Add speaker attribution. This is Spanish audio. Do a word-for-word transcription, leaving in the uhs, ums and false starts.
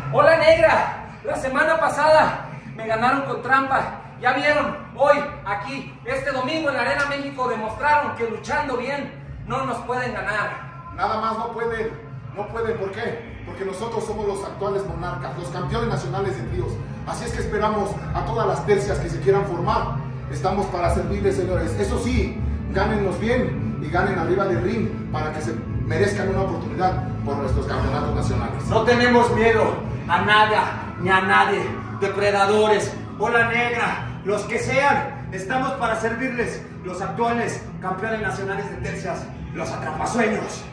Speaker 1: Hola negra, la semana pasada me ganaron con trampa. Ya vieron, hoy, aquí, este domingo en la Arena México demostraron que luchando bien no nos pueden ganar.
Speaker 2: Nada más no pueden, no pueden, ¿por qué? Porque nosotros somos los actuales monarcas, los campeones nacionales de tríos. Así es que esperamos a todas las tercias que se quieran formar. Estamos para servirles, señores. Eso sí, gánennos bien y ganen arriba del ring para que se merezcan una oportunidad por nuestros campeonatos nacionales.
Speaker 3: No tenemos miedo a nada ni a nadie. Depredadores, bola negra, los que sean, estamos para servirles. Los actuales campeones nacionales de tercias, los atrapasueños.